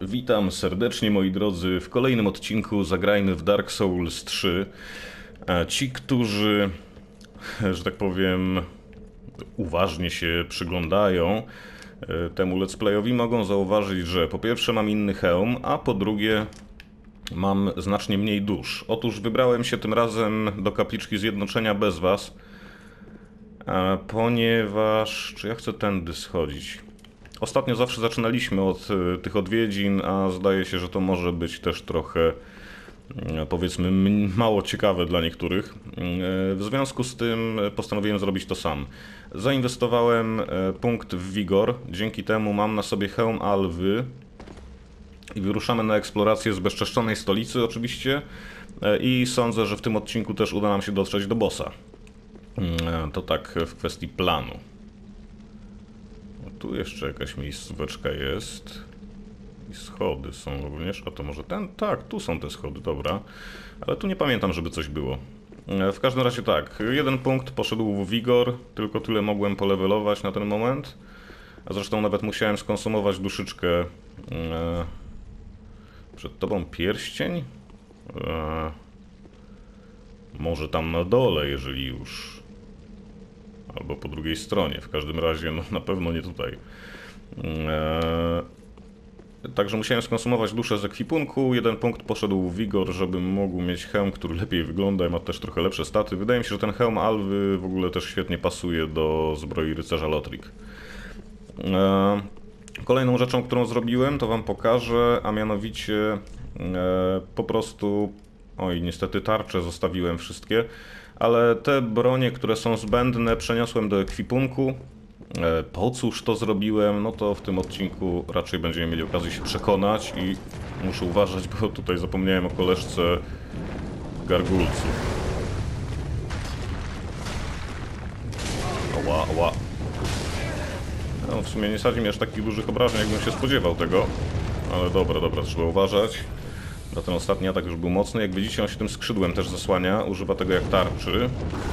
Witam serdecznie, moi drodzy. W kolejnym odcinku zagrajmy w Dark Souls 3. Ci, którzy, że tak powiem, uważnie się przyglądają temu let's playowi, mogą zauważyć, że po pierwsze mam inny hełm, a po drugie mam znacznie mniej dusz. Otóż wybrałem się tym razem do kapliczki Zjednoczenia bez was, ponieważ... Czy ja chcę tędy schodzić? Ostatnio zawsze zaczynaliśmy od tych odwiedzin, a zdaje się, że to może być też trochę, powiedzmy, mało ciekawe dla niektórych. W związku z tym postanowiłem zrobić to sam. Zainwestowałem punkt w Vigor, dzięki temu mam na sobie hełm Alwy i wyruszamy na eksplorację zbezczeszczonej stolicy oczywiście i sądzę, że w tym odcinku też uda nam się dotrzeć do bossa. To tak w kwestii planu. Tu jeszcze jakaś miejscóweczka jest. I schody są również. A to może ten? Tak, tu są te schody, dobra. Ale tu nie pamiętam, żeby coś było. W każdym razie tak, jeden punkt poszedł w Vigor, tylko tyle mogłem polewelować na ten moment. A zresztą nawet musiałem skonsumować duszyczkę. Przed tobą pierścień? Może tam na dole, jeżeli już. Albo po drugiej stronie. W każdym razie, no na pewno nie tutaj. Także musiałem skonsumować duszę z ekwipunku. Jeden punkt poszedł w Vigor, żebym mógł mieć hełm, który lepiej wygląda i ma też trochę lepsze staty. Wydaje mi się, że ten hełm Alwy w ogóle też świetnie pasuje do zbroi rycerza Lothric. Kolejną rzeczą, którą zrobiłem, to wam pokażę, a mianowicie po prostu... Oj, niestety tarcze zostawiłem wszystkie. Ale te bronie, które są zbędne, przeniosłem do ekwipunku. Po cóż to zrobiłem? No to w tym odcinku raczej będziemy mieli okazję się przekonać i muszę uważać, bo tutaj zapomniałem o koleżce gargulców. Oła, oła. No, w sumie nie sadzi mi aż takich dużych obrażeń, jakbym się spodziewał tego. Ale dobra, trzeba uważać. No ten ostatni atak już był mocny. Jak widzicie, on się tym skrzydłem też zasłania. Używa tego jak tarczy.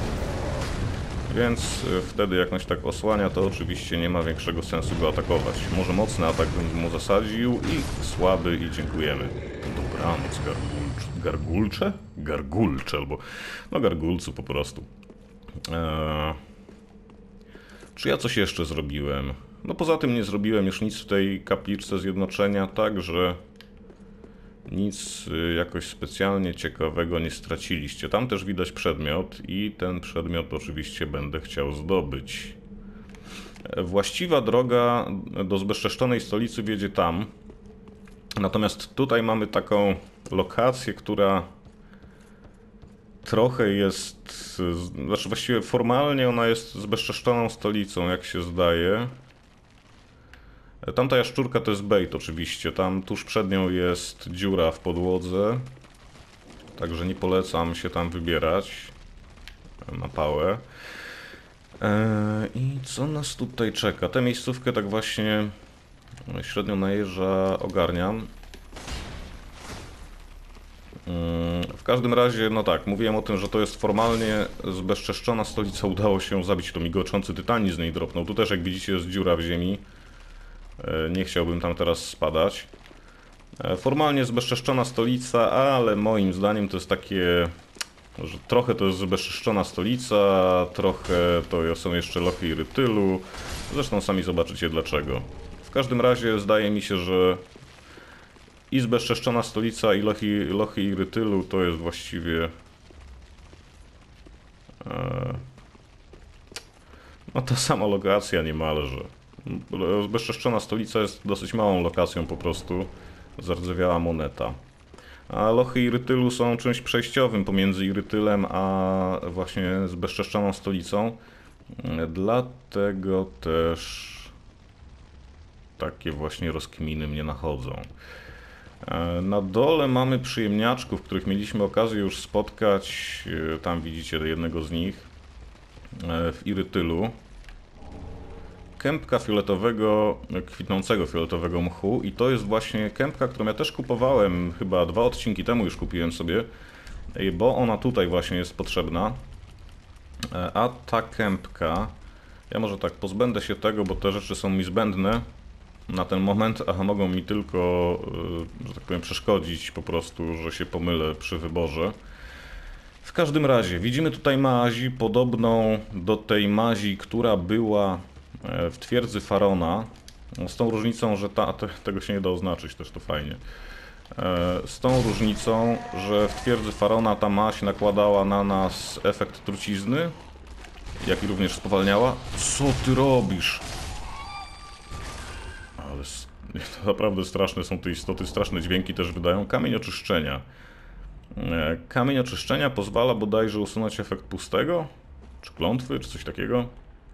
Więc wtedy jak on się tak osłania, to oczywiście nie ma większego sensu go atakować. Może mocny atak bym mu zasadził i słaby i dziękujemy. Dobranoc, gargulcze? Gargulcze, albo... No gargulcu po prostu. Czy ja coś jeszcze zrobiłem? No poza tym nie zrobiłem już nic w tej kapliczce Zjednoczenia, także... Nic jakoś specjalnie ciekawego nie straciliście. Tam też widać przedmiot i ten przedmiot oczywiście będę chciał zdobyć. Właściwa droga do zbezczeszczonej stolicy wiedzie tam. Natomiast tutaj mamy taką lokację, która trochę jest... Znaczy właściwie formalnie ona jest zbezczeszczoną stolicą, jak się zdaje. Tamta jaszczurka to jest bait oczywiście, tam tuż przed nią jest dziura w podłodze. Także nie polecam się tam wybierać na pałę. I co nas tutaj czeka? Tę miejscówkę tak właśnie średnio na jeża ogarniam. W każdym razie, no tak, mówiłem o tym, że to jest formalnie zbezczeszczona stolica. Udało się zabić, to migoczący tytanizm z niej dropnął. Tu też jak widzicie jest dziura w ziemi. Nie chciałbym tam teraz spadać. Formalnie zbezczeszczona stolica, ale moim zdaniem to jest takie... że trochę to jest zbezczeszczona stolica, trochę to są jeszcze lochy Irytylu. Zresztą sami zobaczycie dlaczego. W każdym razie zdaje mi się, że i zbezczeszczona stolica i lochy Irytylu to jest właściwie... no ta sama lokacja niemalże. Zbezczeszczona stolica jest dosyć małą lokacją po prostu. Zardzewiała moneta. A lochy Irytylu są czymś przejściowym pomiędzy Irytylem a właśnie zbezczeszczoną stolicą. Dlatego też takie właśnie rozkminy mnie nachodzą. Na dole mamy przyjemniaczków, których mieliśmy okazję już spotkać. Tam widzicie jednego z nich w Irytylu. Kępka fioletowego, kwitnącego fioletowego mchu i to jest właśnie kępka, którą ja też kupowałem chyba 2 odcinki temu już kupiłem sobie, bo ona tutaj właśnie jest potrzebna. A ta kępka, ja może tak pozbędę się tego, bo te rzeczy są mi zbędne. na ten moment, a mogą mi tylko, że tak powiem, przeszkodzić po prostu, że się pomylę przy wyborze. W każdym razie, widzimy tutaj maź podobną do tej mazi, która była w twierdzy Farona. Z tą różnicą, że tego się nie da oznaczyć, też to fajnie. Z tą różnicą, że w twierdzy Farona ta maź nakładała na nas efekt trucizny, jak i również spowalniała. Co ty robisz? Ale to naprawdę straszne są te istoty, straszne dźwięki też wydają. Kamień oczyszczenia. Kamień oczyszczenia pozwala bodajże usunąć efekt pustego, czy klątwy, czy coś takiego.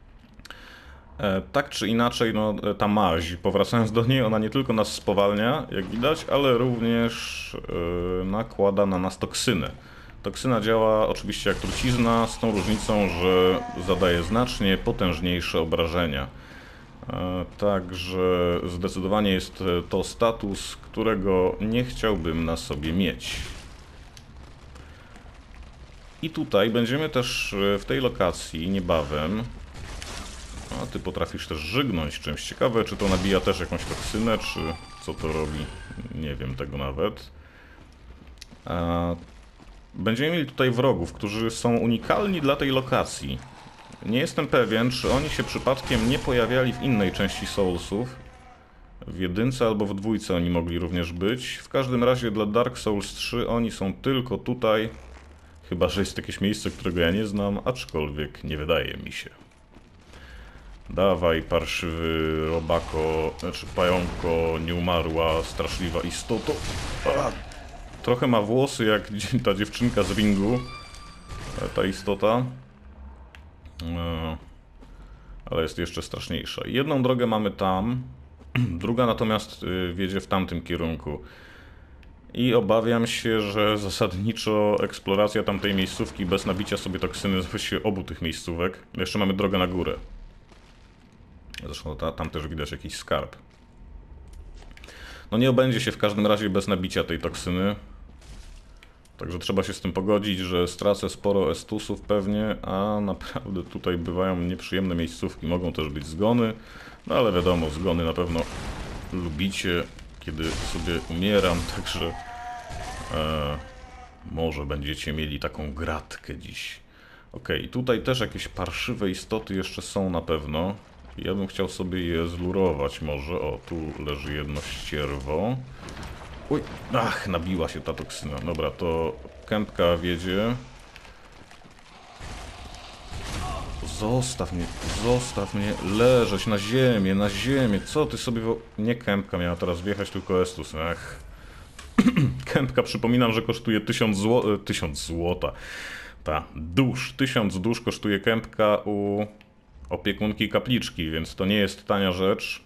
Tak czy inaczej, no, ta maź, powracając do niej, ona nie tylko nas spowalnia, jak widać, ale również nakłada na nas toksynę. Toksyna działa oczywiście jak trucizna, z tą różnicą, że zadaje znacznie potężniejsze obrażenia. Także zdecydowanie jest to status, którego nie chciałbym na sobie mieć. I tutaj będziemy też w tej lokacji niebawem. A ty potrafisz też żygnąć czymś. Ciekawe, czy to nabija też jakąś toksynę, czy co to robi. Nie wiem tego nawet. Będziemy mieli tutaj wrogów, którzy są unikalni dla tej lokacji. Nie jestem pewien, czy oni się przypadkiem nie pojawiali w innej części Soulsów. W jedynce albo w dwójce oni mogli również być. W każdym razie dla Dark Souls 3 oni są tylko tutaj. Chyba że jest jakieś miejsce, którego ja nie znam, aczkolwiek nie wydaje mi się. Dawaj, parszywy robako, znaczy pająko, nieumarła, straszliwa istoto. Trochę ma włosy jak ta dziewczynka z Ringu, ta istota. Ale jest jeszcze straszniejsza. Jedną drogę mamy tam, druga natomiast wiedzie w tamtym kierunku. I obawiam się, że zasadniczo eksploracja tamtej miejscówki bez nabicia sobie toksyny, właściwie obu tych miejscówek. Jeszcze mamy drogę na górę. Zresztą tam też widać jakiś skarb. No nie obędzie się w każdym razie bez nabicia tej toksyny. Także trzeba się z tym pogodzić, że stracę sporo estusów pewnie, a naprawdę tutaj bywają nieprzyjemne miejscówki. Mogą też być zgony, no ale wiadomo, zgony na pewno lubicie, kiedy sobie umieram, także może będziecie mieli taką gratkę dziś. Okej, tutaj też jakieś parszywe istoty jeszcze są na pewno. Ja bym chciał sobie je zlurować może. O, tu leży jedno ścierwo. Uj, ach, nabiła się ta toksyna. Dobra, to kępka wiedzie. Zostaw mnie leżeć na ziemię, na ziemię. Co ty sobie... Nie kępka miała teraz wjechać, tylko Estus. Ach. Kępka, przypominam, że kosztuje 1000 zł... 1000 złota. Ta, dusz. 1000 dusz kosztuje kępka u opiekunki kapliczki, więc to nie jest tania rzecz.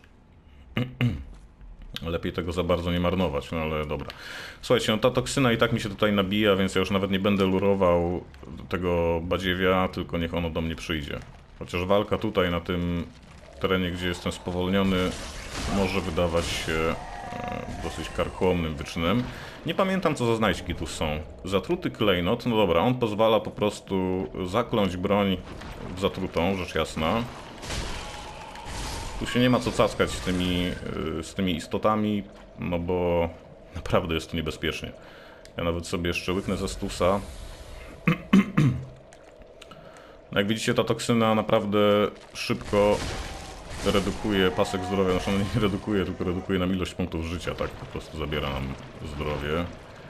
Lepiej tego za bardzo nie marnować, no ale dobra. Słuchajcie, no ta toksyna i tak mi się tutaj nabija, więc ja już nawet nie będę lurował tego badziewia, tylko niech ono do mnie przyjdzie. Chociaż walka tutaj na tym terenie, gdzie jestem spowolniony, może wydawać się dosyć karkołomnym wyczynem. Nie pamiętam, co za znajdźki tu są. Zatruty klejnot, no dobra, on pozwala po prostu zakląć broń w zatrutą, rzecz jasna. Tu się nie ma co cackać z tymi istotami, no bo naprawdę jest to niebezpiecznie. Ja nawet sobie jeszcze łyknę ze stusa. No jak widzicie, ta toksyna naprawdę szybko redukuje pasek zdrowia. Znaczy ona nie redukuje, tylko redukuje nam ilość punktów życia, tak po prostu zabiera nam zdrowie.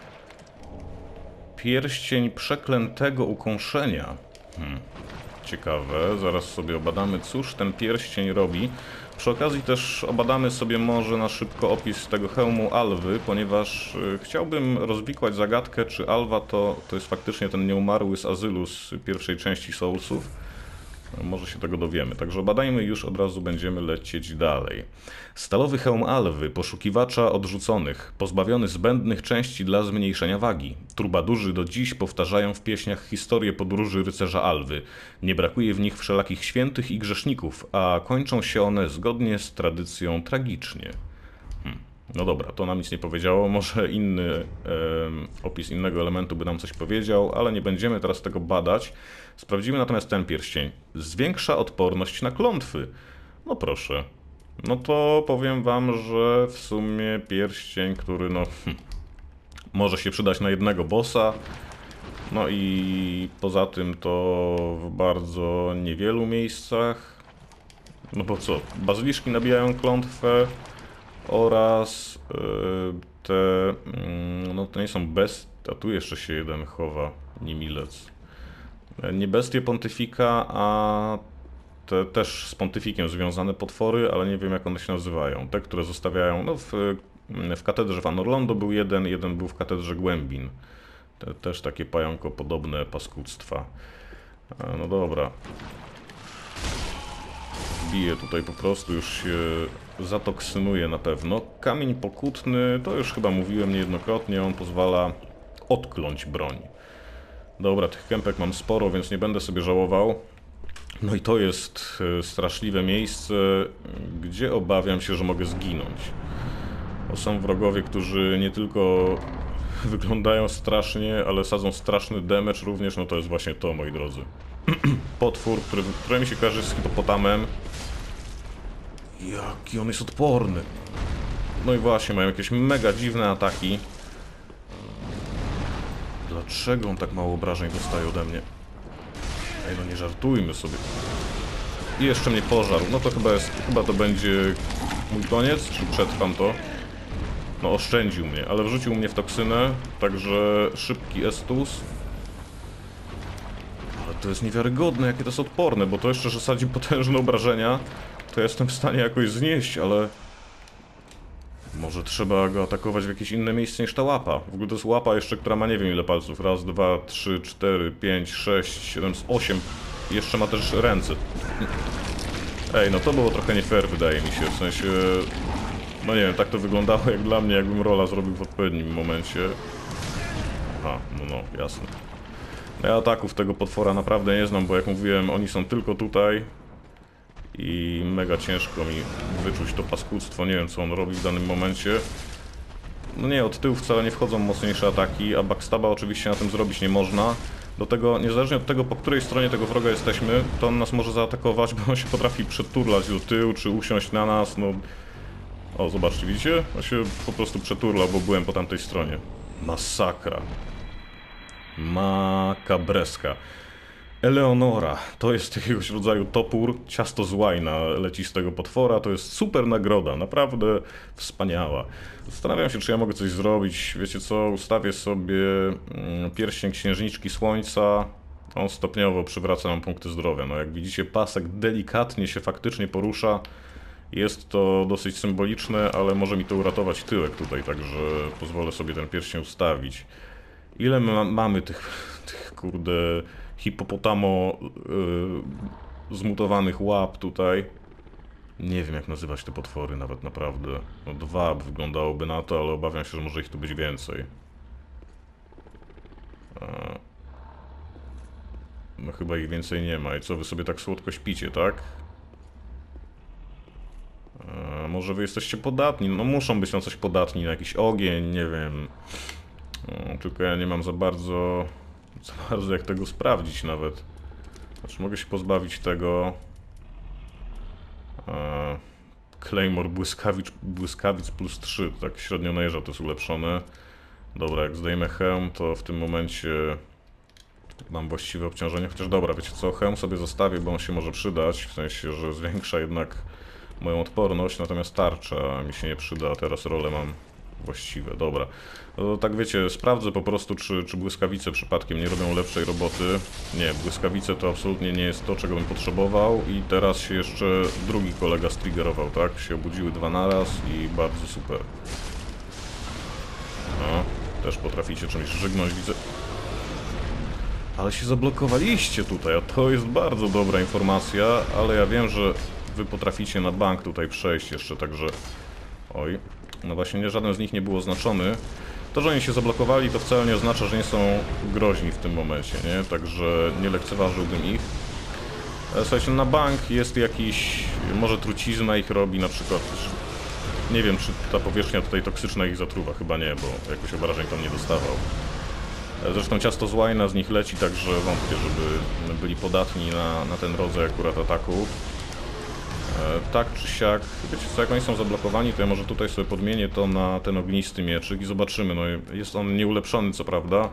Pierścień przeklętego ukąszenia. Ciekawe, zaraz sobie obadamy, cóż ten pierścień robi. Przy okazji też obadamy sobie może na szybko opis tego hełmu Alwy, ponieważ chciałbym rozwikłać zagadkę, czy Alwa to jest faktycznie ten nieumarły z Azylu z pierwszej części Soulsów. Może się tego dowiemy, także obadajmy już, od razu będziemy lecieć dalej. Stalowy hełm Alwy, poszukiwacza odrzuconych, pozbawiony zbędnych części dla zmniejszenia wagi. Trubadurzy do dziś powtarzają w pieśniach historię podróży rycerza Alwy. Nie brakuje w nich wszelakich świętych i grzeszników, a kończą się one zgodnie z tradycją tragicznie. No dobra, to nam nic nie powiedziało, może inny opis innego elementu by nam coś powiedział, ale nie będziemy teraz tego badać. Sprawdzimy natomiast ten pierścień. Zwiększa odporność na klątwy. No proszę. No to powiem wam, że w sumie pierścień, który no może się przydać na jednego bossa. No i poza tym to w bardzo niewielu miejscach. No bo co, bazyliszki nabijają klątwę oraz te, no to nie są bestie, a tu jeszcze się jeden chowa, Nimilec. Nie bestie Pontyfika, a te też z Pontyfikiem związane potwory, ale nie wiem jak one się nazywają. Te, które zostawiają, no w katedrze Van Orlando był jeden był w katedrze Głębin. Też takie pająkopodobne paskudztwa. No dobra. Bije tutaj po prostu, już się zatoksynuje na pewno. Kamień pokutny, to już chyba mówiłem niejednokrotnie, on pozwala odkląć broń. Dobra, tych kępek mam sporo, więc nie będę sobie żałował. No i to jest straszliwe miejsce, gdzie obawiam się, że mogę zginąć. To są wrogowie, którzy nie tylko wyglądają strasznie, ale sadzą straszny damage również, no to jest właśnie to, moi drodzy. Potwór, który mi się kojarzy z hipopotamem. Jaki on jest odporny. No i właśnie, mają jakieś mega dziwne ataki. Dlaczego on tak mało obrażeń dostaje ode mnie? Ej, no nie żartujmy sobie. I jeszcze mnie pożarł. No to chyba to będzie mój koniec, czy przetrwam to? No oszczędził mnie, ale wrzucił mnie w toksynę, także szybki estus. Ale to jest niewiarygodne, jakie to jest odporne, bo to jeszcze, że sadzi potężne obrażenia, to ja jestem w stanie jakoś znieść, ale... Może trzeba go atakować w jakieś inne miejsce niż ta łapa. W ogóle to jest łapa jeszcze, która ma nie wiem ile palców. Raz, dwa, trzy, cztery, pięć, sześć, siedem, osiem. Jeszcze ma też ręce. Ej, no to było trochę nie fair, wydaje mi się, w sensie... No nie wiem, tak to wyglądało jak dla mnie, jakbym rola zrobił w odpowiednim momencie. Aha, no, jasne. No ja ataków tego potwora naprawdę nie znam, bo jak mówiłem, oni są tylko tutaj. I mega ciężko mi wyczuć to paskudztwo, nie wiem co on robi w danym momencie. No nie, od tyłu wcale nie wchodzą mocniejsze ataki, a backstaba oczywiście na tym zrobić nie można. Do tego, niezależnie od tego, po której stronie tego wroga jesteśmy, to on nas może zaatakować, bo on się potrafi przeturlać do tyłu, czy usiąść na nas, no... O, zobaczcie, widzicie? On się po prostu przeturlał, bo byłem po tamtej stronie. Masakra. Makabreska. Eleonora, to jest jakiegoś rodzaju topór, ciasto z łajna leci z tego potwora, to jest super nagroda, naprawdę wspaniała. Zastanawiam się, czy ja mogę coś zrobić, wiecie co, ustawię sobie pierścień księżniczki słońca, on stopniowo przywraca nam punkty zdrowia, no jak widzicie pasek delikatnie się faktycznie porusza, jest to dosyć symboliczne, ale może mi to uratować tyłek tutaj, także pozwolę sobie ten pierścień ustawić. Ile mamy tych kurde... hipopotamo zmutowanych łap tutaj. Nie wiem jak nazywać te potwory nawet naprawdę. No 2 wyglądałoby na to, ale obawiam się, że może ich tu być więcej. No chyba ich więcej nie ma. I co, wy sobie tak słodko śpicie, tak? Może wy jesteście podatni? No muszą być na coś podatni, na jakiś ogień, nie wiem. No, tylko ja nie mam za bardzo jak tego sprawdzić nawet. Znaczy mogę się pozbawić tego... Claymore błyskawic plus 3, tak średnio najeżdża, to jest ulepszone. Dobra, jak zdejmę hełm, to w tym momencie mam właściwe obciążenie, chociaż dobra, wiecie co, hełm sobie zostawię, bo on się może przydać, w sensie, że zwiększa jednak moją odporność, natomiast tarcza mi się nie przyda, a teraz rolę mam właściwe, dobra. No tak wiecie, sprawdzę po prostu, czy błyskawice przypadkiem nie robią lepszej roboty. Nie, błyskawice to absolutnie nie jest to, czego bym potrzebował i teraz się jeszcze drugi kolega striggerował, tak? Się obudziły 2 naraz i bardzo super. No, też potraficie czymś żygnąć, widzę. Ale się zablokowaliście tutaj, a to jest bardzo dobra informacja, ale ja wiem, że wy potraficie na bank tutaj przejść jeszcze, także... Oj, no właśnie nie, żaden z nich nie był oznaczony. To, że oni się zablokowali, to wcale nie oznacza, że nie są groźni w tym momencie, nie? Także nie lekceważyłbym ich. Słuchajcie, na bank jest jakiś... może trucizna ich robi na przykład. Nie wiem, czy ta powierzchnia tutaj toksyczna ich zatruwa, chyba nie, bo jakoś obrażeń tam nie dostawał. Zresztą ciasto z łajna z nich leci, także wątpię, żeby byli podatni na ten rodzaj akurat ataku. Tak czy siak, wiecie co, jak oni są zablokowani, to ja może tutaj sobie podmienię to na ten ognisty mieczyk i zobaczymy. No jest on nieulepszony, co prawda.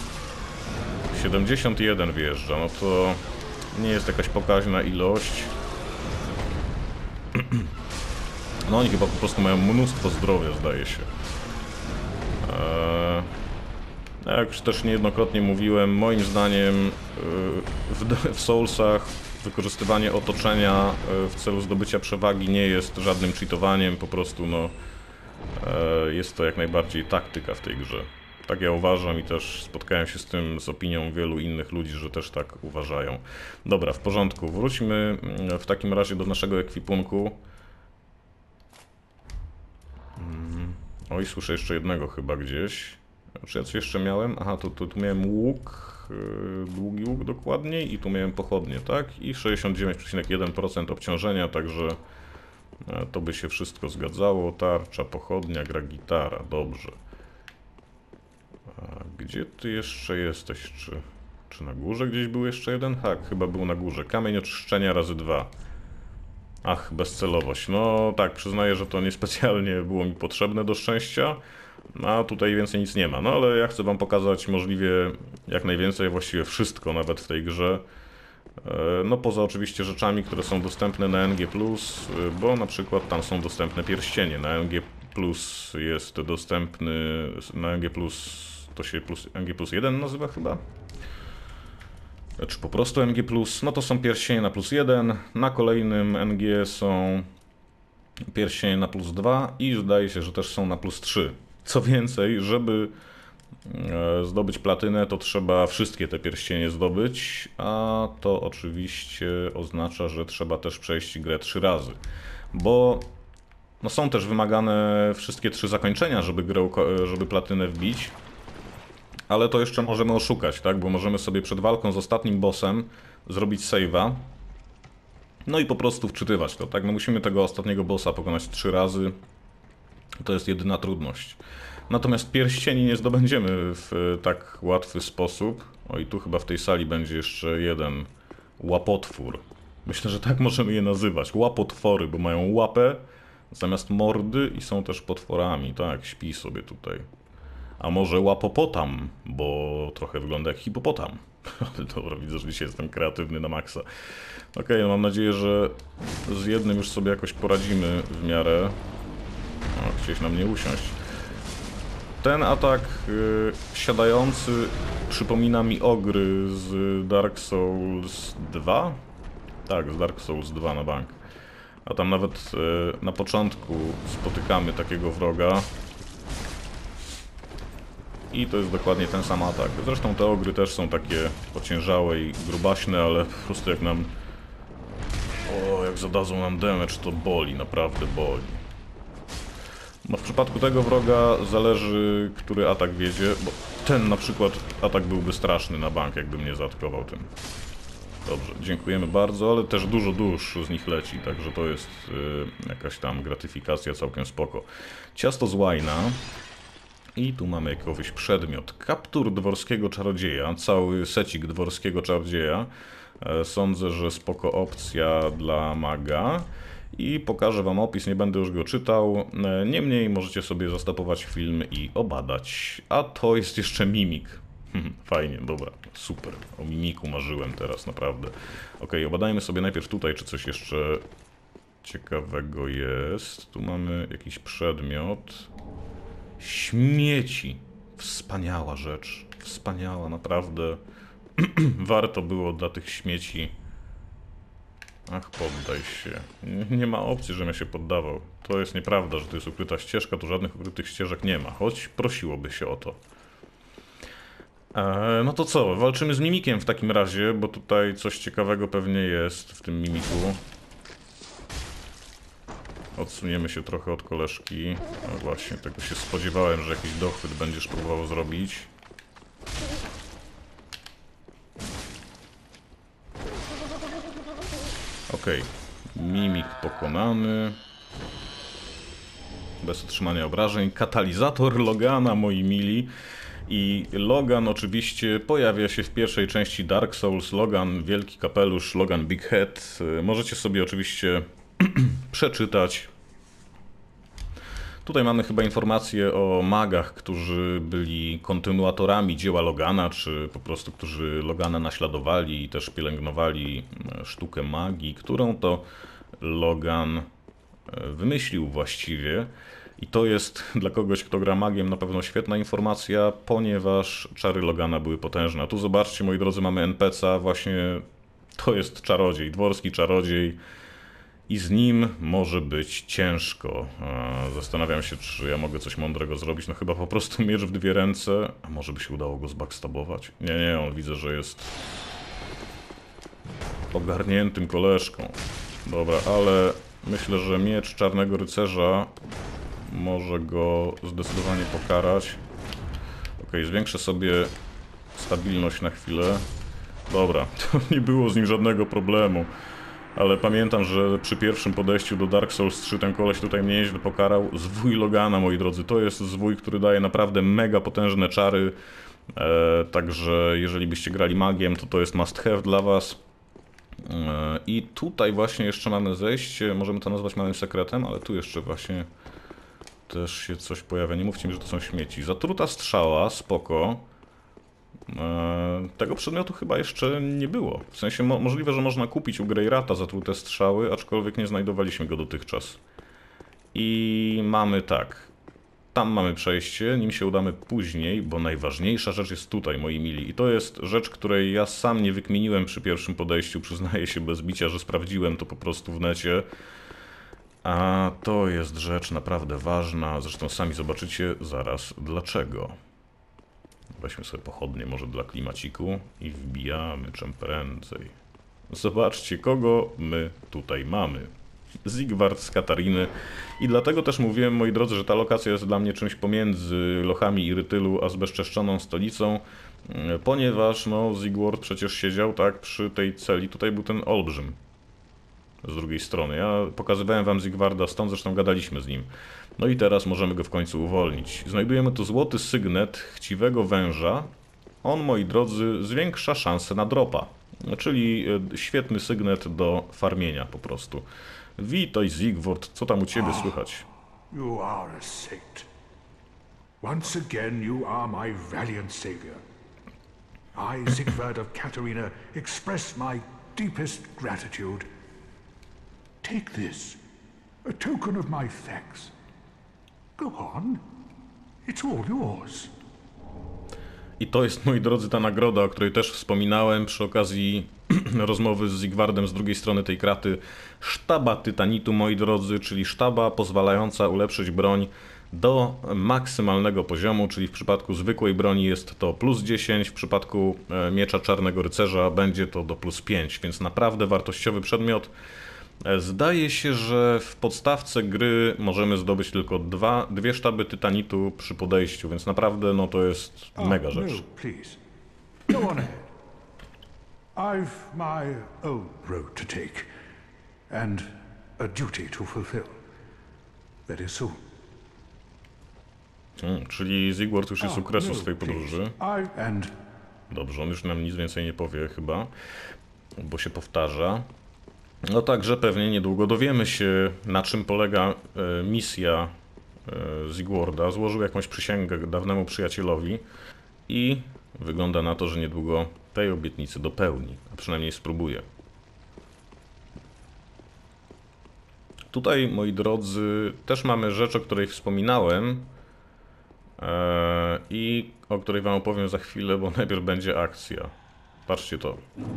71 wyjeżdża, no to nie jest jakaś pokaźna ilość. No oni chyba po prostu mają mnóstwo zdrowia, zdaje się. Jak już też niejednokrotnie mówiłem, moim zdaniem w Soulsach wykorzystywanie otoczenia w celu zdobycia przewagi nie jest żadnym cheatowaniem, po prostu no, jest to jak najbardziej taktyka w tej grze. Tak ja uważam i też spotkałem się z tym, z opinią wielu innych ludzi, że też tak uważają. Dobra, w porządku. Wróćmy w takim razie do naszego ekwipunku. Oj, słyszę jeszcze jednego chyba gdzieś. Czy ja coś jeszcze miałem? Aha, tu miałem łuk, długi łuk dokładniej i tu miałem pochodnie, tak? I 69,1% obciążenia, także to by się wszystko zgadzało. Tarcza, pochodnia, gra gitara, dobrze. A gdzie ty jeszcze jesteś? Czy na górze gdzieś był jeszcze jeden? Tak, chyba był na górze. Kamień oczyszczenia razy 2. Ach, bezcelowość. No tak, przyznaję, że to niespecjalnie było mi potrzebne do szczęścia. A tutaj więcej nic nie ma. No ale ja chcę wam pokazać możliwie jak najwięcej, właściwie wszystko nawet w tej grze. No poza oczywiście rzeczami, które są dostępne na NG+, bo na przykład tam są dostępne pierścienie. Na NG+, jest dostępny, na NG+, to się NG+1 nazywa chyba? Czy po prostu NG+, no to są pierścienie na +1, na kolejnym NG są pierścienie na +2 i zdaje się, że też są na +3. Co więcej, żeby zdobyć platynę, to trzeba wszystkie te pierścienie zdobyć, a to oczywiście oznacza, że trzeba też przejść grę 3 razy. Bo no są też wymagane wszystkie 3 zakończenia, żeby platynę wbić. Ale to jeszcze możemy oszukać, tak? Bo możemy sobie przed walką z ostatnim bossem zrobić save'a. No i po prostu wczytywać to, tak? No musimy tego ostatniego bossa pokonać 3 razy. To jest jedyna trudność. Natomiast pierścieni nie zdobędziemy w tak łatwy sposób. O i tu chyba w tej sali będzie jeszcze jeden łapotwór. Myślę, że tak możemy je nazywać. Łapotwory, bo mają łapę zamiast mordy i są też potworami. Tak, śpi sobie tutaj. A może łapopotam, bo trochę wygląda jak hipopotam. Ale dobra, widzę, że dzisiaj jestem kreatywny na maksa. Okej, no mam nadzieję, że z jednym już sobie jakoś poradzimy w miarę. O, chciałeś na mnie usiąść. Ten atak siadający przypomina mi ogry z Dark Souls 2? Tak, z Dark Souls 2 na bank. A tam nawet na początku spotykamy takiego wroga. I to jest dokładnie ten sam atak. Zresztą te ogry też są takie ociężałe i grubaśne, ale po prostu jak nam... O, jak zadadzą nam damage, to boli, naprawdę boli. No w przypadku tego wroga zależy, który atak wiedzie, bo ten na przykład atak byłby straszny na bank, jakby mnie zaatakował tym. Dobrze, dziękujemy bardzo, ale też dużo dusz z nich leci, także to jest jakaś tam gratyfikacja całkiem spoko. Ciasto z łajna. I tu mamy jakiś przedmiot. Kaptur dworskiego czarodzieja, cały secik dworskiego czarodzieja. Sądzę, że spoko opcja dla maga. I pokażę wam opis, nie będę już go czytał. Niemniej możecie sobie zastopować film i obadać. A to jest jeszcze mimik. Fajnie, dobra, super. O mimiku marzyłem teraz, naprawdę. Ok, obadajmy sobie najpierw tutaj, czy coś jeszcze ciekawego jest. Tu mamy jakiś przedmiot. Śmieci. Wspaniała rzecz. Wspaniała, naprawdę. Warto było dla tych śmieci. Ach, poddaj się. Nie ma opcji, żebym ja się poddawał. To jest nieprawda, że to jest ukryta ścieżka, tu żadnych ukrytych ścieżek nie ma. Choć prosiłoby się o to. No to co? Walczymy z mimikiem w takim razie, bo tutaj coś ciekawego pewnie jest w tym mimiku. Odsuniemy się trochę od koleżki. No właśnie, tego się spodziewałem, że jakiś dochwyt będziesz próbował zrobić. Okej. Mimik pokonany. Bez otrzymania obrażeń. Katalizator Logana, moi mili. I Logan oczywiście pojawia się w pierwszej części Dark Souls. Logan, wielki kapelusz, Logan Big Head. Możecie sobie oczywiście przeczytać. Tutaj mamy chyba informacje o magach, którzy byli kontynuatorami dzieła Logana, czy po prostu którzy Logana naśladowali i też pielęgnowali sztukę magii, którą to Logan wymyślił właściwie. I to jest dla kogoś, kto gra magiem, na pewno świetna informacja, ponieważ czary Logana były potężne. A tu zobaczcie, moi drodzy, mamy NPC-a, właśnie to jest czarodziej, dworski czarodziej. I z nim może być ciężko. Zastanawiam się, czy ja mogę coś mądrego zrobić. No chyba po prostu miecz w dwie ręce. A może by się udało go zbackstabować? Nie, on widzę, że jest ogarniętym koleżką. Dobra, ale myślę, że miecz Czarnego Rycerza może go zdecydowanie pokarać. Ok, zwiększę sobie stabilność na chwilę. Dobra, to nie było z nim żadnego problemu. Ale pamiętam, że przy pierwszym podejściu do Dark Souls 3 ten koleś tutaj mnie nieźle pokarał. Zwój Logana, moi drodzy, to jest zwój, który daje naprawdę mega potężne czary. Także jeżeli byście grali magiem, to jest must have dla was. I tutaj właśnie jeszcze mamy zejście, możemy to nazwać małym sekretem, ale tu jeszcze właśnie też się coś pojawia. Nie mówcie mi, że to są śmieci. Zatruta strzała, spoko. Tego przedmiotu chyba jeszcze nie było. W sensie możliwe, że można kupić u Greyrata zatrute strzały, aczkolwiek nie znajdowaliśmy go dotychczas. I mamy tak. Tam mamy przejście, nim się udamy później, bo najważniejsza rzecz jest tutaj, moi mili. I to jest rzecz, której ja sam nie wykminiłem przy pierwszym podejściu, przyznaję się bez bicia, że sprawdziłem to po prostu w necie. A to jest rzecz naprawdę ważna, zresztą sami zobaczycie zaraz dlaczego. Weźmy sobie pochodnie może dla klimaciku i wbijamy czym prędzej. Zobaczcie, kogo my tutaj mamy. Sigvard z Katariny. I dlatego też mówiłem, moi drodzy, że ta lokacja jest dla mnie czymś pomiędzy lochami Irytylu a zbezczeszczoną stolicą, ponieważ no Sigward przecież siedział tak przy tej celi. Tutaj był ten olbrzym z drugiej strony. Ja pokazywałem wam Sigvarda stąd, zresztą gadaliśmy z nim. No i teraz możemy go w końcu uwolnić. Znajdujemy tu złoty sygnet chciwego węża. On, moi drodzy, zwiększa szanse na dropa. Czyli świetny sygnet do farmienia po prostu. Witaj, Sigvard, co tam u ciebie słychać? You are a saint. Once again you are my valiant savior. I, Sigvard of Katarina, express my deepest gratitude. Take this, a token of my thanks. Go on. It's all yours. I to jest, moi drodzy, ta nagroda, o której też wspominałem przy okazji rozmowy z Sigvardem z drugiej strony tej kraty. Sztaba tytanitu, moi drodzy, czyli sztaba pozwalająca ulepszyć broń do maksymalnego poziomu, czyli w przypadku zwykłej broni jest to plus 10, w przypadku miecza Czarnego Rycerza będzie to do plus 5, więc naprawdę wartościowy przedmiot. Zdaje się, że w podstawce gry możemy zdobyć tylko dwie sztaby tytanitu przy podejściu, więc naprawdę no to jest mega rzecz. No, please. Go on ahead. I've my own road to take and a duty to fulfill. Very soon. Czyli Sigvard już jest u kresu swojej podróży. And Dobrze, on już nam nic więcej nie powie chyba, bo się powtarza. No także pewnie niedługo dowiemy się, na czym polega misja Sigvarda. Złożył jakąś przysięgę dawnemu przyjacielowi i wygląda na to, że niedługo tej obietnicy dopełni, a przynajmniej spróbuje. Tutaj, moi drodzy, też mamy rzecz, o której wspominałem i o której wam opowiem za chwilę, bo najpierw będzie akcja. Patrzcie to.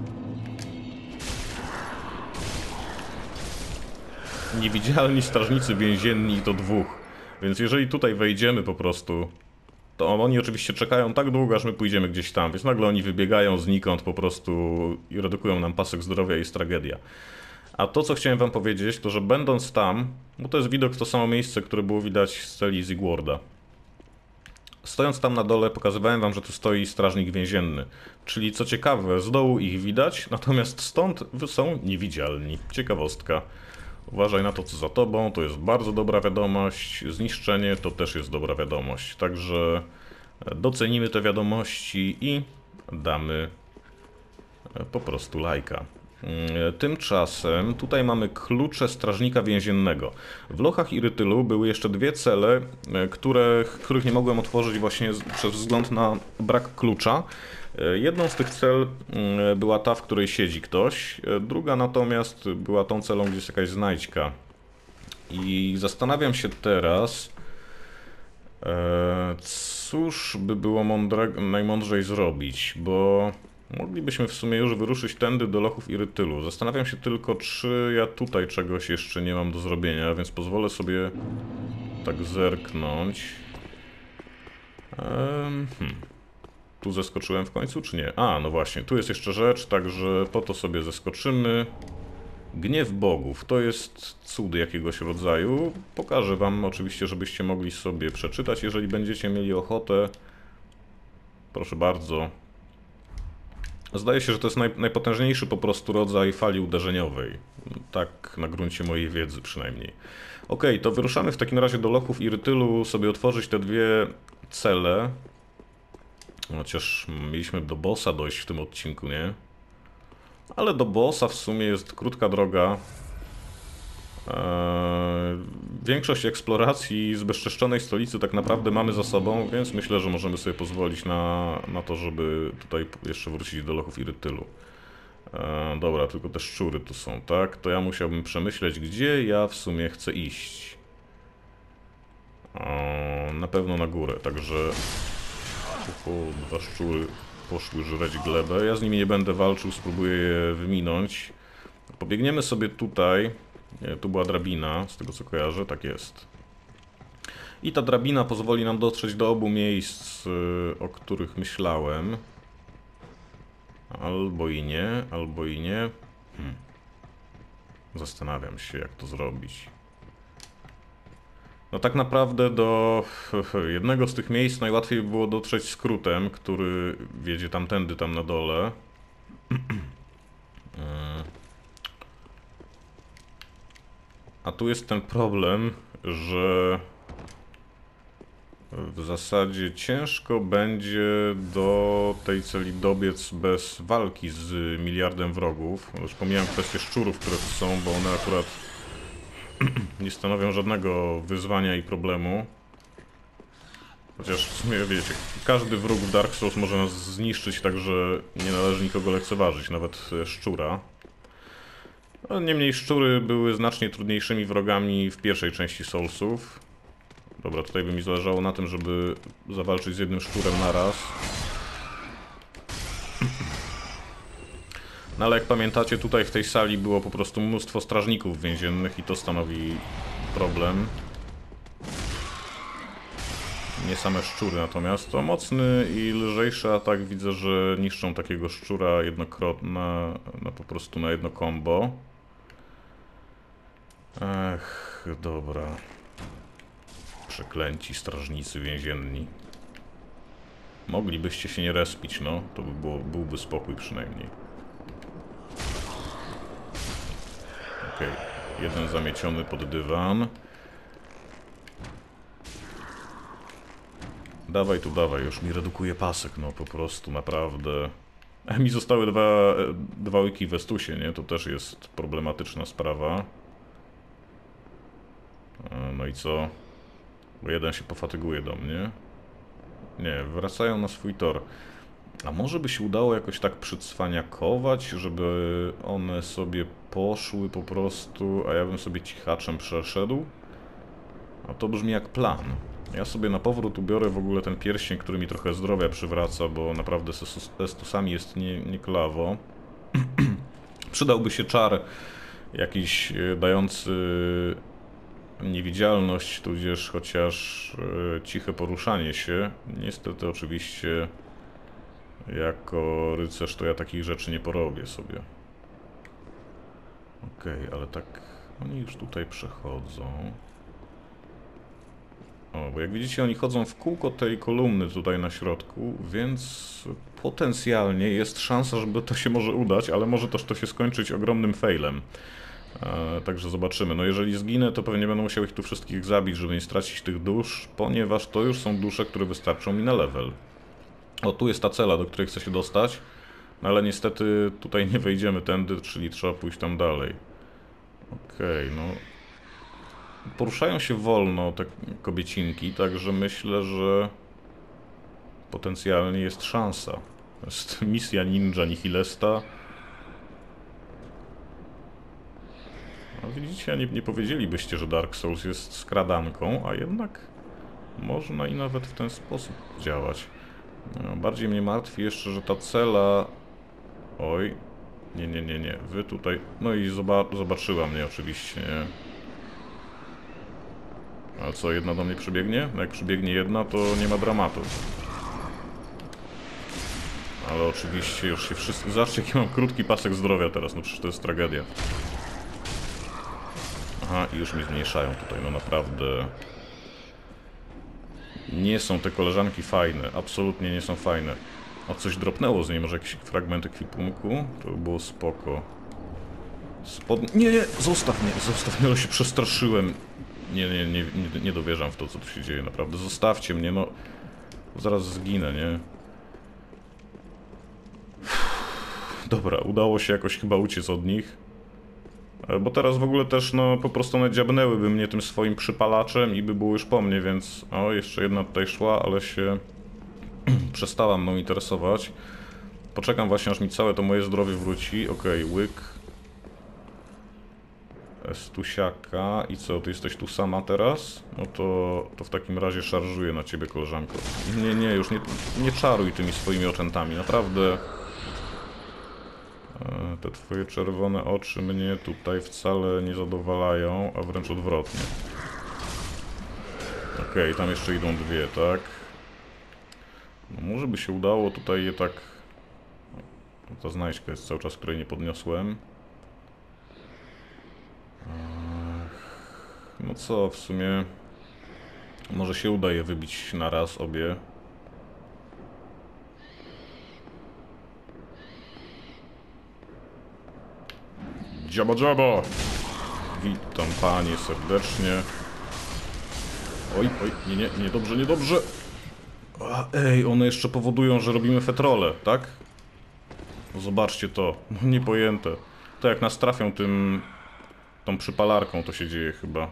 Niewidzialni strażnicy więzienni to dwóch. Więc jeżeli tutaj wejdziemy po prostu, to oni oczywiście czekają tak długo, aż my pójdziemy gdzieś tam. Więc nagle oni wybiegają znikąd po prostu i redukują nam pasek zdrowia i jest tragedia. A to, co chciałem wam powiedzieć, to że będąc tam, bo to jest widok w to samo miejsce, które było widać z celi Sigvarda. Stojąc tam na dole, pokazywałem wam, że tu stoi strażnik więzienny. Czyli co ciekawe, z dołu ich widać, natomiast stąd są niewidzialni. Ciekawostka. Uważaj na to, co za tobą, to jest bardzo dobra wiadomość. Zniszczenie to też jest dobra wiadomość. Także docenimy te wiadomości i damy po prostu lajka. Tymczasem tutaj mamy klucze strażnika więziennego. W lochach Irytylu były jeszcze dwie cele, których nie mogłem otworzyć właśnie przez wzgląd na brak klucza. Jedną z tych cel była ta, w której siedzi ktoś, druga natomiast była tą celą, gdzie jest jakaś znajdźka. I zastanawiam się teraz, cóż by było najmądrzej zrobić, bo moglibyśmy w sumie już wyruszyć tędy do lochów Irytylu. Zastanawiam się tylko, czy ja tutaj czegoś jeszcze nie mam do zrobienia, więc pozwolę sobie tak zerknąć. Tu zeskoczyłem w końcu, czy nie? A, no właśnie, tu jest jeszcze rzecz, także po to sobie zeskoczymy. Gniew bogów, to jest cud jakiegoś rodzaju. Pokażę wam oczywiście, żebyście mogli sobie przeczytać, jeżeli będziecie mieli ochotę. Proszę bardzo. Zdaje się, że to jest najpotężniejszy po prostu rodzaj fali uderzeniowej. Tak na gruncie mojej wiedzy przynajmniej. Ok, to wyruszamy w takim razie do lochów Irytylu, sobie otworzyć te dwie cele. Chociaż mieliśmy do bossa dojść w tym odcinku, nie? Ale do bossa w sumie jest krótka droga. Większość eksploracji zbezczeszczonej stolicy tak naprawdę mamy za sobą, więc myślę, że możemy sobie pozwolić na to, żeby tutaj jeszcze wrócić do lochów Irytylu. Dobra, tylko te szczury tu są, tak? To ja musiałbym przemyśleć, gdzie ja w sumie chcę iść. Na pewno na górę, także... Dwa szczury poszły żreć glebę. Ja z nimi nie będę walczył, spróbuję je wyminąć. Pobiegniemy sobie tutaj. Tu była drabina, z tego co kojarzę, tak jest. I ta drabina pozwoli nam dotrzeć do obu miejsc, o których myślałem. Albo i nie, albo i nie. Zastanawiam się, jak to zrobić. No tak naprawdę do jednego z tych miejsc najłatwiej było dotrzeć skrótem, który wiedzie tamtędy, tam na dole. A tu jest ten problem, że w zasadzie ciężko będzie do tej celi dobiec bez walki z miliardem wrogów. Już pomijam kwestię szczurów, które tu są, bo one akurat nie stanowią żadnego wyzwania i problemu. Chociaż w sumie wiecie, każdy wróg w Dark Souls może nas zniszczyć, także nie należy nikogo lekceważyć, nawet szczura. No, niemniej szczury były znacznie trudniejszymi wrogami w pierwszej części Soulsów. Dobra, tutaj by mi zależało na tym, żeby zawalczyć z jednym szczurem naraz. No ale jak pamiętacie, tutaj w tej sali było po prostu mnóstwo strażników więziennych i to stanowi problem. Nie same szczury natomiast. To mocny i lżejszy atak. Widzę, że niszczą takiego szczura jednokrotnie, po prostu na jedno combo. Ech, dobra. Przeklęci strażnicy więzienni. Moglibyście się nie respić, no. To byłby spokój przynajmniej. Okej. Jeden zamieciony pod dywan. Dawaj tu, dawaj. Już mi redukuje pasek, no po prostu, naprawdę. Mi zostały dwa łyki w Estusie, nie? To też jest problematyczna sprawa. No i co? Bo jeden się pofatyguje do mnie. Nie, wracają na swój tor. A może by się udało jakoś tak przycwaniakować, żeby one sobie poszły po prostu, a ja bym sobie cichaczem przeszedł? A to brzmi jak plan. Ja sobie na powrót ubiorę w ogóle ten pierścień, który mi trochę zdrowia przywraca, bo naprawdę z Estusami jest nie klawo. Przydałby się czar jakiś dający niewidzialność, tudzież chociaż ciche poruszanie się. Niestety oczywiście jako rycerz to ja takich rzeczy nie porobię sobie. Okej, ale tak oni już tutaj przechodzą. O, bo jak widzicie, oni chodzą w kółko tej kolumny tutaj na środku, więc potencjalnie jest szansa, żeby to się może udać, ale może też to się skończyć ogromnym failem. Także zobaczymy. No jeżeli zginę, to pewnie będę musiał ich tu wszystkich zabić, żeby nie stracić tych dusz, ponieważ to już są dusze, które wystarczą mi na level. O, tu jest ta cela, do której chcę się dostać. No ale niestety tutaj nie wejdziemy tędy, czyli trzeba pójść tam dalej. Okej, no... Poruszają się wolno te kobiecinki, także myślę, że potencjalnie jest szansa. To jest misja Ninja Nihilesta. A widzicie, nie powiedzielibyście, że Dark Souls jest skradanką, a jednak można i nawet w ten sposób działać. No, bardziej mnie martwi jeszcze, że ta cela... Oj, nie. Wy tutaj... No i zobaczyła mnie oczywiście, nie? Ale co, jedna do mnie przybiegnie? No jak przybiegnie jedna, to nie ma dramatu. Ale oczywiście już się wszyscy... Zobaczcie, jaki mam krótki pasek zdrowia teraz, no przecież to jest tragedia. Aha, i już mi zmniejszają tutaj, no naprawdę... Nie są te koleżanki fajne, absolutnie nie są fajne. O, coś dropnęło z niej, może jakiś fragment ekwipunku? To by było spoko. Nie, zostaw mnie, ale się przestraszyłem. Nie dowierzam w to, co tu się dzieje, naprawdę. Zostawcie mnie, no... Zaraz zginę, nie? Dobra, udało się jakoś chyba uciec od nich. Bo teraz w ogóle też, no, po prostu one dziabnęłyby mnie tym swoim przypalaczem i by było już po mnie, więc... O, jeszcze jedna tutaj szła, ale się... przestała mną interesować. Poczekam właśnie, aż mi całe to moje zdrowie wróci. Okej, łyk. Stusiaka. I co, ty jesteś tu sama teraz? No to w takim razie szarżuję na ciebie, koleżanko. Nie, już nie czaruj tymi swoimi oczętami, naprawdę. Te twoje czerwone oczy mnie tutaj wcale nie zadowalają, a wręcz odwrotnie. Okej, tam jeszcze idą dwie, tak? No może by się udało tutaj je tak... Ta znajdźka jest cały czas, której nie podniosłem. No co, w sumie... Może się uda je wybić na raz obie. Dziaba! Witam panie serdecznie. Oj, niedobrze. Ej, one jeszcze powodują, że robimy fetrole, tak? No zobaczcie to, no niepojęte. To jak nas trafią tą przypalarką, to się dzieje chyba.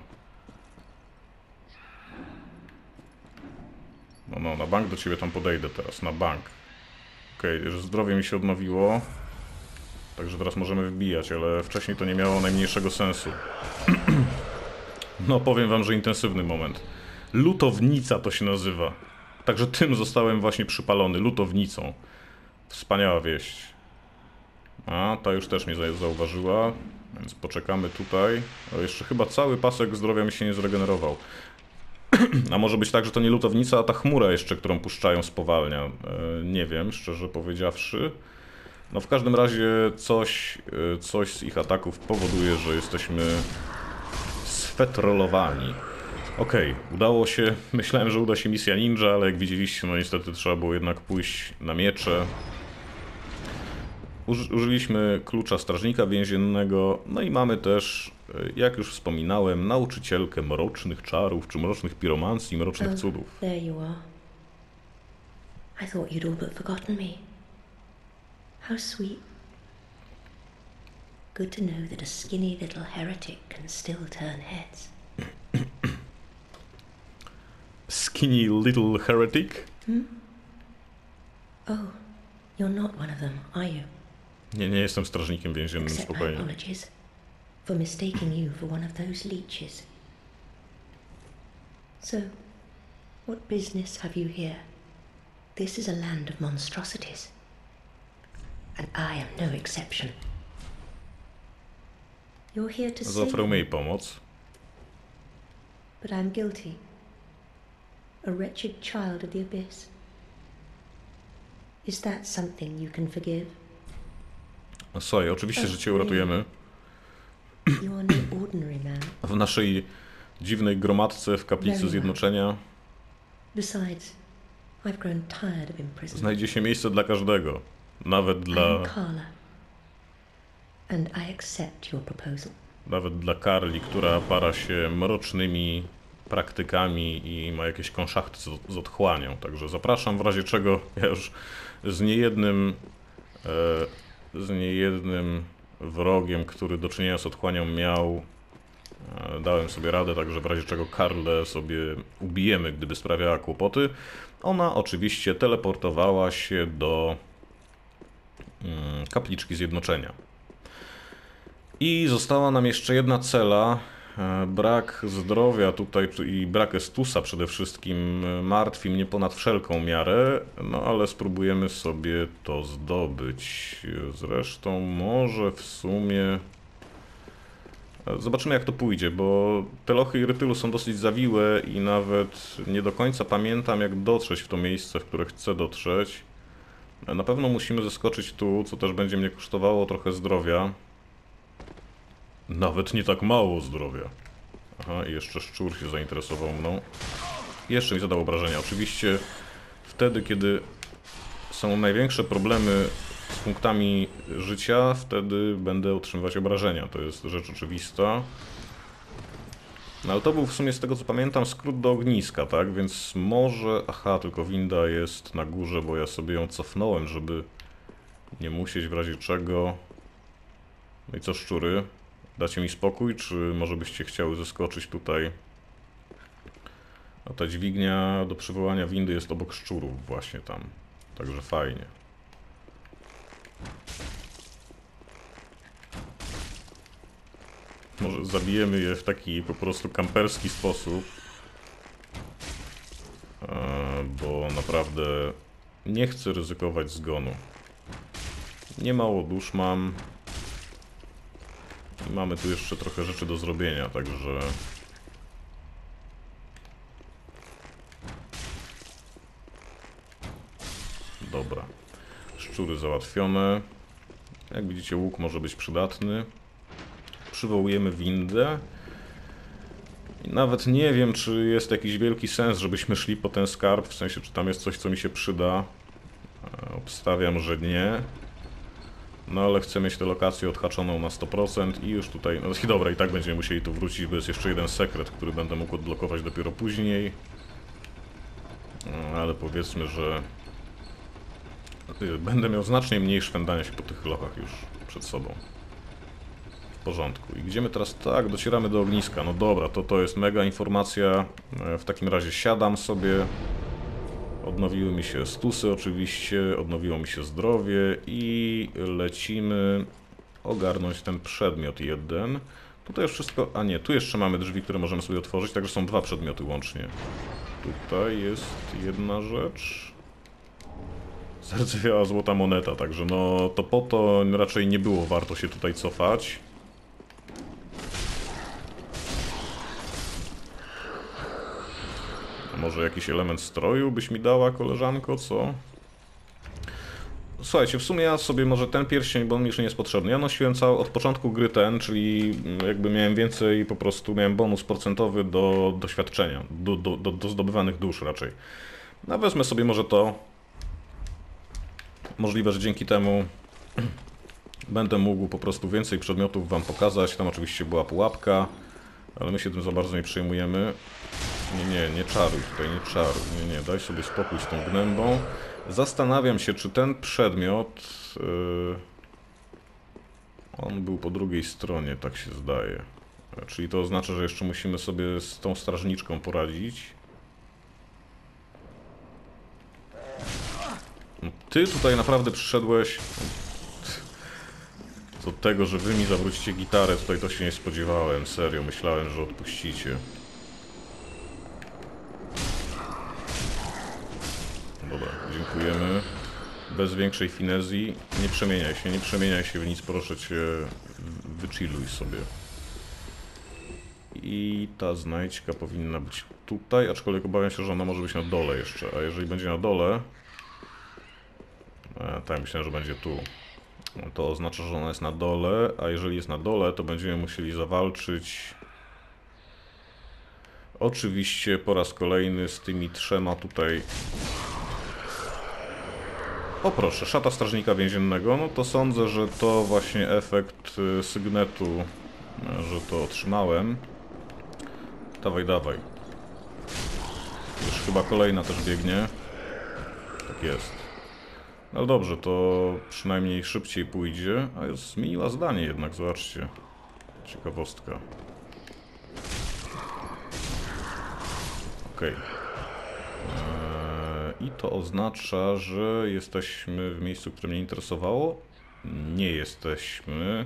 No, na bank do ciebie tam podejdę teraz, na bank. Okej, że zdrowie mi się odnowiło. Także teraz możemy wbijać, ale wcześniej to nie miało najmniejszego sensu. No, powiem wam, że intensywny moment. Lutownica to się nazywa. Także tym zostałem właśnie przypalony, lutownicą. Wspaniała wieść. A, ta już też mnie zauważyła, więc poczekamy tutaj. O, jeszcze chyba cały pasek zdrowia mi się nie zregenerował. A może być tak, że to nie lutownica, a ta chmura jeszcze, którą puszczają, spowalnia. Nie wiem, szczerze powiedziawszy. No w każdym razie coś z ich ataków powoduje, że jesteśmy sfetrolowani. Okej, udało się. Myślałem, że uda się misja ninja, ale jak widzieliście, no niestety trzeba było jednak pójść na miecze. Użyliśmy klucza strażnika więziennego, no i mamy też, jak już wspominałem, nauczycielkę mrocznych czarów, czy mrocznych piromancji, mrocznych cudów. There you are. I thought you'd all but forgotten me. How sweet. Good to know that a skinny little heretic can still turn heads. Skinny little heretic? Oh, you're not one of them, are you? Nie jestem strażnikiem więziennym, Accept my spokojnie. apologies for mistaking you for one of those leeches. So, what business have you here? This is a land of monstrosities, and I am no exception. You're here to save Zaoferujmy jej me, pomoc. but I'm guilty. A wretched child of the abyss. Is that something you can forgive? No słuchaj, oczywiście, że cię uratujemy. You are no ordinary man. W naszej dziwnej gromadce w kaplicy zjednoczenia Besides, I've grown tired of imprisonment. znajdzie się miejsce dla każdego. Nawet dla... I am Carla, and I accept your proposal. Nawet dla Karli, która para się mrocznymi praktykami i ma jakieś konszachty z otchłanią. Także zapraszam w razie czego. Ja już z niejednym z niejednym wrogiem, który do czynienia z otchłanią miał. Dałem sobie radę, także w razie czego Karlę sobie ubijemy, gdyby sprawiała kłopoty. Ona oczywiście teleportowała się do kapliczki zjednoczenia. I została nam jeszcze jedna cela. Brak zdrowia tutaj i brak Estusa przede wszystkim martwi mnie ponad wszelką miarę, no ale spróbujemy sobie to zdobyć. Zresztą może w sumie... Zobaczymy, jak to pójdzie, bo te lochy Irytylu są dosyć zawiłe i nawet nie do końca pamiętam, jak dotrzeć w to miejsce, w które chcę dotrzeć. Na pewno musimy zeskoczyć tu, co też będzie mnie kosztowało trochę zdrowia. Nawet nie tak mało zdrowia. Aha, i jeszcze szczur się zainteresował mną. Jeszcze mi zadał obrażenia. Oczywiście wtedy, kiedy są największe problemy z punktami życia, wtedy będę otrzymywać obrażenia. To jest rzecz oczywista. No ale to był w sumie, z tego co pamiętam, skrót do ogniska, tak? Więc może... Aha, tylko winda jest na górze, bo ja sobie ją cofnąłem, żeby nie musieć w razie czego... No i co, szczury? Dacie mi spokój, czy może byście chciały zeskoczyć tutaj? A ta dźwignia do przywołania windy jest obok szczurów właśnie tam. Także fajnie. Może zabijemy je w taki po prostu kamperski sposób. Bo naprawdę nie chcę ryzykować zgonu. Nie mało dusz mam. Mamy tu jeszcze trochę rzeczy do zrobienia, także... Dobra. Szczury załatwione. Jak widzicie, łuk może być przydatny. Przywołujemy windę. I nawet nie wiem, czy jest jakiś wielki sens, żebyśmy szli po ten skarb, w sensie, czy tam jest coś, co mi się przyda. Obstawiam, że nie. No ale chcę mieć tę lokację odhaczoną na 100% i już tutaj... No dobra, i tak będziemy musieli tu wrócić, bo jest jeszcze jeden sekret, który będę mógł odblokować dopiero później. No, ale powiedzmy, że... Będę miał znacznie mniej szwendania się po tych lochach już przed sobą. W porządku. I gdzie my teraz? Tak, docieramy do ogniska. No dobra, to jest mega informacja. W takim razie siadam sobie. Odnowiły mi się stusy oczywiście, odnowiło mi się zdrowie i lecimy ogarnąć ten przedmiot jeden. Tutaj już wszystko... A nie, tu jeszcze mamy drzwi, które możemy sobie otworzyć, także są dwa przedmioty łącznie. Tutaj jest jedna rzecz. Zardzewiała złota moneta, także no to po to raczej nie było warto się tutaj cofać. Może jakiś element stroju byś mi dała, koleżanko, co? Słuchajcie, w sumie ja sobie może ten pierścień, bo on mi już nie jest potrzebny. Ja nosiłem od początku gry ten, czyli jakby miałem więcej, po prostu miałem bonus procentowy do doświadczenia, do zdobywanych dusz raczej. No wezmę sobie może to. Możliwe, że dzięki temu będę mógł po prostu więcej przedmiotów wam pokazać. Tam oczywiście była pułapka, ale my się tym za bardzo nie przejmujemy. Nie czaruj tutaj, nie czaruj. Nie, daj sobie spokój z tą gnębą. Zastanawiam się, czy ten przedmiot... on był po drugiej stronie, tak się zdaje. Czyli to oznacza, że jeszcze musimy sobie z tą strażniczką poradzić. No, ty tutaj naprawdę przyszedłeś... Do tego, że wy mi zawrócicie gitarę, tutaj to się nie spodziewałem. Serio, myślałem, że odpuścicie. Dobra, dziękujemy. Bez większej finezji. Nie przemieniaj się w nic, proszę cię. Wychilluj sobie. I ta znajdźka powinna być tutaj, aczkolwiek obawiam się, że ona może być na dole jeszcze. A jeżeli będzie na dole... tak, myślałem, że będzie tu. To oznacza, że ona jest na dole, a jeżeli jest na dole, to będziemy musieli zawalczyć... Oczywiście po raz kolejny z tymi trzema tutaj... O proszę, szata strażnika więziennego, no to sądzę, że to właśnie efekt sygnetu, że to otrzymałem. Dawaj, dawaj. Już chyba kolejna też biegnie. Tak jest. No dobrze, to przynajmniej szybciej pójdzie, a zmieniła zdanie jednak, zobaczcie. Ciekawostka. Okej. I to oznacza, że jesteśmy w miejscu, które mnie interesowało. Nie jesteśmy.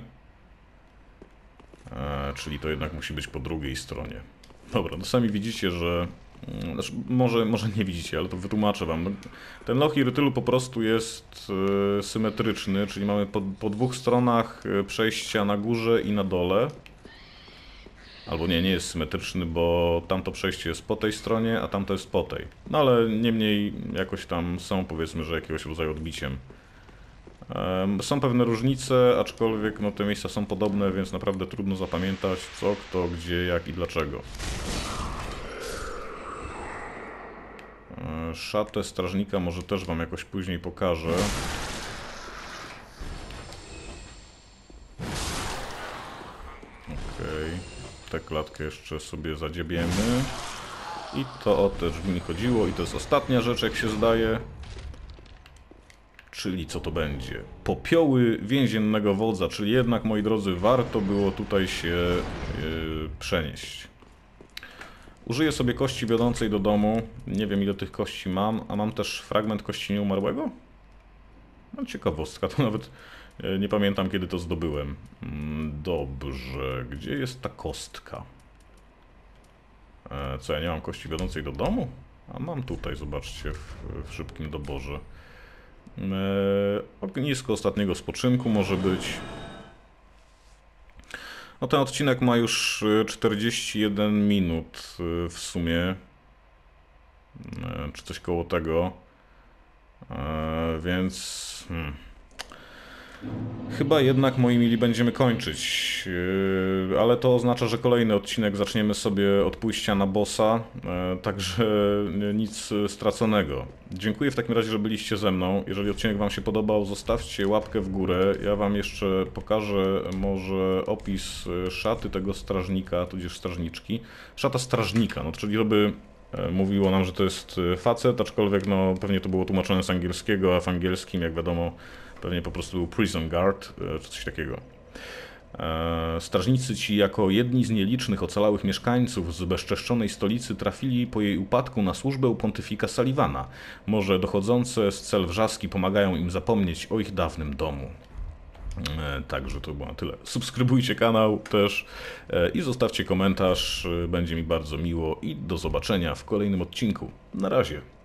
Czyli to jednak musi być po drugiej stronie. Dobra, no sami widzicie, że... Znaczy, może nie widzicie, ale to wytłumaczę wam. Ten loch Irytylu po prostu jest symetryczny, czyli mamy po dwóch stronach przejścia na górze i na dole. Albo nie jest symetryczny, bo tamto przejście jest po tej stronie, a tamto jest po tej. No ale niemniej jakoś tam są, powiedzmy, że jakiegoś rodzaju odbiciem. Są pewne różnice, aczkolwiek no, te miejsca są podobne, więc naprawdę trudno zapamiętać co, kto, gdzie, jak i dlaczego. Szatę strażnika może też wam jakoś później pokażę. Okej. Tę klatkę jeszcze sobie zadziebiemy. I to o te drzwi mi chodziło. I to jest ostatnia rzecz, jak się zdaje. Czyli co to będzie? Popioły więziennego wodza. Czyli jednak, moi drodzy, warto było tutaj się przenieść. Użyję sobie kości wiodącej do domu. Nie wiem, ile tych kości mam. A mam też fragment kości nieumarłego? No ciekawostka, to nawet nie pamiętam, kiedy to zdobyłem. Dobrze, gdzie jest ta kostka? Co, ja nie mam kości wiodącej do domu? A mam tutaj, zobaczcie, w szybkim doborze. Ognisko ostatniego spoczynku może być. No ten odcinek ma już 41 minut w sumie. Czy coś koło tego. Więc... Chyba jednak, moi mili, będziemy kończyć, ale to oznacza, że kolejny odcinek zaczniemy sobie od pójścia na bossa, także nic straconego. Dziękuję w takim razie, że byliście ze mną. Jeżeli odcinek wam się podobał, zostawcie łapkę w górę. Ja wam jeszcze pokażę może opis szaty tego strażnika, tudzież strażniczki. Szata strażnika, no czyli żeby mówiło nam, że to jest facet, aczkolwiek no pewnie to było tłumaczone z angielskiego, a w angielskim, jak wiadomo, pewnie po prostu był prison guard, czy coś takiego. Strażnicy ci jako jedni z nielicznych ocalałych mieszkańców zbezczeszczonej stolicy trafili po jej upadku na służbę u pontyfika Sullivana. Może dochodzące z cel wrzaski pomagają im zapomnieć o ich dawnym domu. Także to było na tyle. Subskrybujcie kanał też i zostawcie komentarz, będzie mi bardzo miło i do zobaczenia w kolejnym odcinku. Na razie.